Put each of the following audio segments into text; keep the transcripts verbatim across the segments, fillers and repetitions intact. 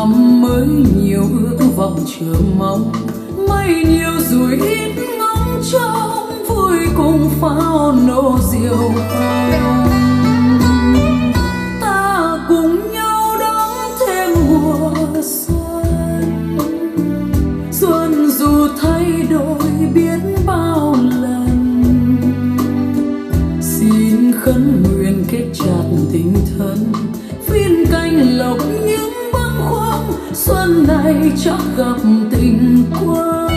năm mới nhiều ước vọng chờ mong, mây nhiều rồi ít ngóng trông vui cùng pháo nổ diều hồng. Ta cùng nhau đón thêm mùa xuân, xuân dù thay đổi biết bao lần. Xin khấn nguyện kết chặt tình thân, phiên canh lộc những bâng khuâng, xuân này chắc gặp tình quân.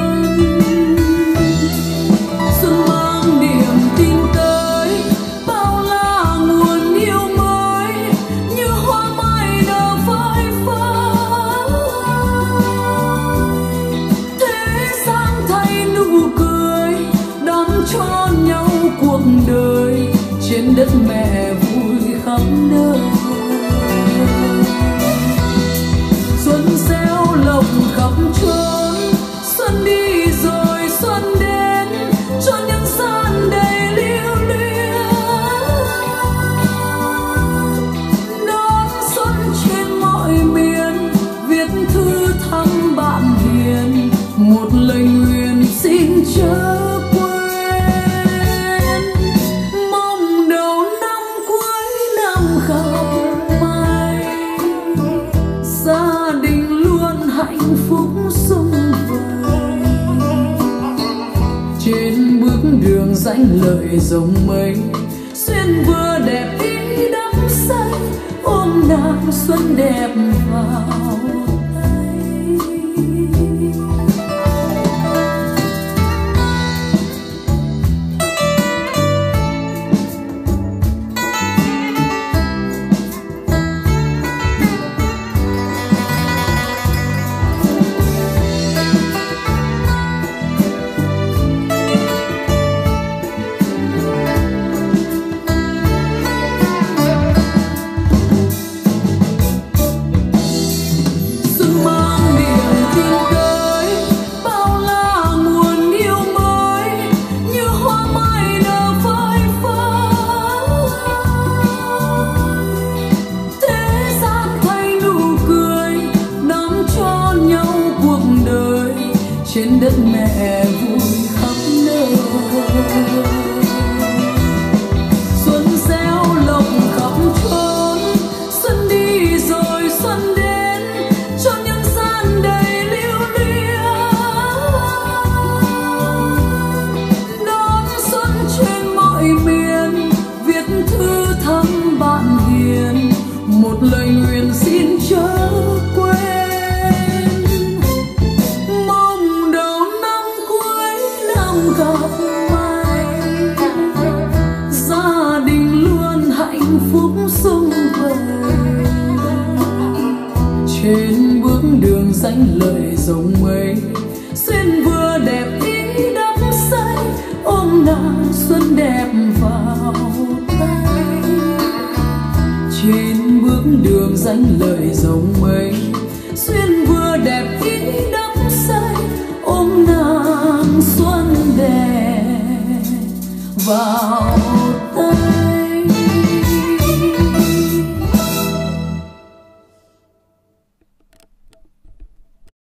Xuân mang niềm tin tới, bao la nguồn yêu mới, như hoa mai nở phai phai. Thế gian thay nụ cười, đón cho nhau cuộc đời, trên đất mẹ vui khắp nơi. Xuân gieo lộc khắp chốn, xuân đi rồi xuân đến, cho những gian đầy lưu luyến. Đón xuân trên mọi miền, viết thư thăm bạn hiền, một lời nguyện xin chớ quên. Mong đầu năm cuối năm gặp may, gia đình luôn hạnh phúc sum vầy. Trên bước đường danh lợi rồng mây, xuyên vừa đẹp ý đắm say, ôm nàng xuân đẹp vào tay. Trên đất mẹ vui khắp nơi, xuân gieo lộc khắp chốn, xuân đi rồi xuân đến, cho những gian đầy lưu luyến. Đón xuân trên mọi miền, viết thư thăm bạn hiền, một lời nguyện xin chớ quên. Gặp may, gia đình luôn hạnh phúc sum vầy. Trên bước đường danh lợi rồng mây, xuyên vừa đẹp ý đắm say, ôm nàng xuân đẹp vào tay. Trên bước đường danh lợi rồng mây, xuyên vừa đẹp ý đắm say, ôm nàng xuân đẹp vào